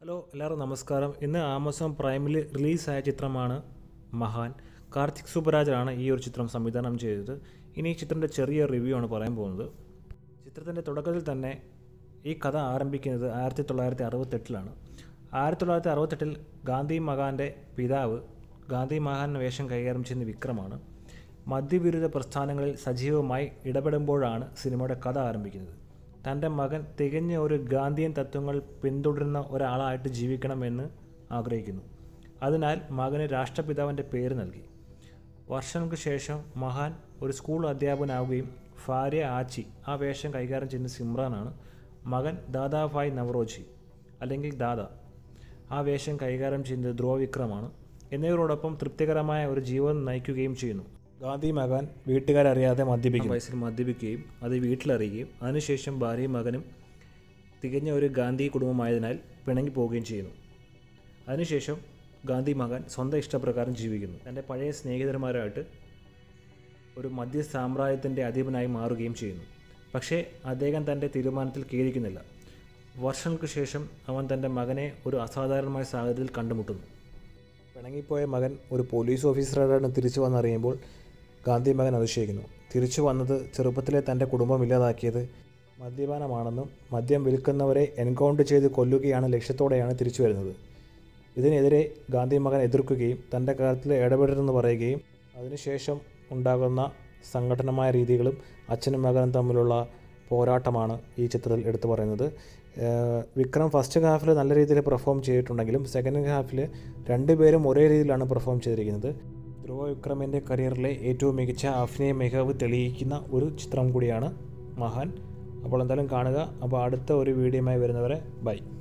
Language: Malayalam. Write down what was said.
ഹലോ എല്ലാവർക്കും നമസ്കാരം. ഇന്ന് ആമസോൺ പ്രൈമിൽ റിലീസായ ചിത്രമാണ് മഹാൻ. കാർത്തിക് സുബ്ബരാജാണ് ഈ ഒരു ചിത്രം സംവിധാനം ചെയ്തത്. ഇനി ഈ ചിത്രത്തിൻ്റെ ചെറിയ റിവ്യൂ ആണ് പറയാൻ പോകുന്നത്. ചിത്രത്തിൻ്റെ തുടക്കത്തിൽ തന്നെ ഈ കഥ ആരംഭിക്കുന്നത് 1968-ലാണ്. 1968-ൽ ഗാന്ധി മഹാൻ്റെ പിതാവ് ഗാന്ധി മഹാൻ വേഷം കൈകാര്യം ചെയ്യുന്ന വിക്രമാണ്. മദ്യവിരുദ്ധ പ്രസ്ഥാനങ്ങളിൽ സജീവമായി ഇടപെടുമ്പോഴാണ് സിനിമയുടെ കഥ ആരംഭിക്കുന്നത്. തൻ്റെ മകൻ തികഞ്ഞ ഒരു ഗാന്ധിയൻ തത്വങ്ങൾ പിന്തുടരുന്ന ഒരാളായിട്ട് ജീവിക്കണമെന്ന് ആഗ്രഹിക്കുന്നു. അതിനാൽ മകന് രാഷ്ട്രപിതാവിൻ്റെ പേര് നൽകി. വർഷങ്ങൾക്ക് ശേഷം മഹാൻ ഒരു സ്കൂൾ അധ്യാപകനാവുകയും ഭാര്യ ആച്ചി ആ വേഷം കൈകാര്യം ചെയ്യുന്ന സിമ്രാനാണ്. മകൻ ദാദാഭായ് നവറോജി അല്ലെങ്കിൽ ദാദ ആ വേഷം കൈകാര്യം ചെയ്യുന്നത് ധ്രുവ വിക്രമാണ്. എന്നിവരോടൊപ്പം തൃപ്തികരമായ ഒരു ജീവിതം നയിക്കുകയും ചെയ്യുന്നു. ഗാന്ധി മകൻ വീട്ടുകാരറിയാതെ വയസ്സിൽ മദ്യപിക്കുകയും അത് വീട്ടിലറിയുകയും അതിനുശേഷം ഭാര്യയും മകനും തികഞ്ഞ ഒരു ഗാന്ധി കുടുംബമായതിനാൽ പിണങ്ങി പോവുകയും ചെയ്യുന്നു. അതിനുശേഷം ഗാന്ധി മകൻ സ്വന്തം ഇഷ്ടപ്രകാരം ജീവിക്കുന്നു. തൻ്റെ പഴയ സ്നേഹിതന്മാരായിട്ട് ഒരു മദ്യ സാമ്രാജ്യത്തിൻ്റെ അധീപനായി മാറുകയും ചെയ്യുന്നു. പക്ഷേ അദ്ദേഹം തൻ്റെ തീരുമാനത്തിൽ ഖേദിക്കുന്നില്ല. വർഷങ്ങൾക്ക് ശേഷം അവൻ തൻ്റെ മകനെ ഒരു അസാധാരണമായ സാഹചര്യത്തിൽ കണ്ടുമുട്ടുന്നു. പിണങ്ങിപ്പോയ മകൻ ഒരു പോലീസ് ഓഫീസറാണ് തിരിച്ചു വന്നറിയുമ്പോൾ ഗാന്ധി മകൻ അതിശയിക്കുന്നു. തിരിച്ചു വന്നത് ചെറുപ്പത്തിലെ തൻ്റെ കുടുംബം ഇല്ലാതാക്കിയത് മദ്യപാനമാണെന്നും മദ്യം വിൽക്കുന്നവരെ എൻകൗണ്ടർ ചെയ്ത് കൊല്ലുകയാണ് ലക്ഷ്യത്തോടെയാണ് തിരിച്ചു വരുന്നത്. ഇതിനെതിരെ ഗാന്ധി മകൻ എതിർക്കുകയും തൻ്റെ കാര്യത്തിൽ ഇടപെടരുതെന്ന് പറയുകയും അതിനുശേഷം ഉണ്ടാകുന്ന സംഘടനമായ രീതികളും അച്ഛനും മകനും തമ്മിലുള്ള പോരാട്ടമാണ് ഈ ചിത്രത്തിൽ എടുത്തു പറയുന്നത്. വിക്രം ഫസ്റ്റ് ഹാഫിൽ നല്ല രീതിയിൽ പെർഫോം ചെയ്തിട്ടുണ്ടെങ്കിലും സെക്കൻഡ് ഹാഫിൽ രണ്ടുപേരും ഒരേ രീതിയിലാണ് പെർഫോം ചെയ്തിരിക്കുന്നത്. ധ്രുവ വിക്രമിൻ്റെ കരിയറിലെ ഏറ്റവും മികച്ച അഭിനയ മികവ് തെളിയിക്കുന്ന ഒരു ചിത്രം കൂടിയാണ് മഹാൻ. അപ്പോൾ എന്തായാലും കാണുക. അപ്പോൾ അടുത്ത ഒരു വീഡിയോയുമായി വരുന്നവരെ ബൈ.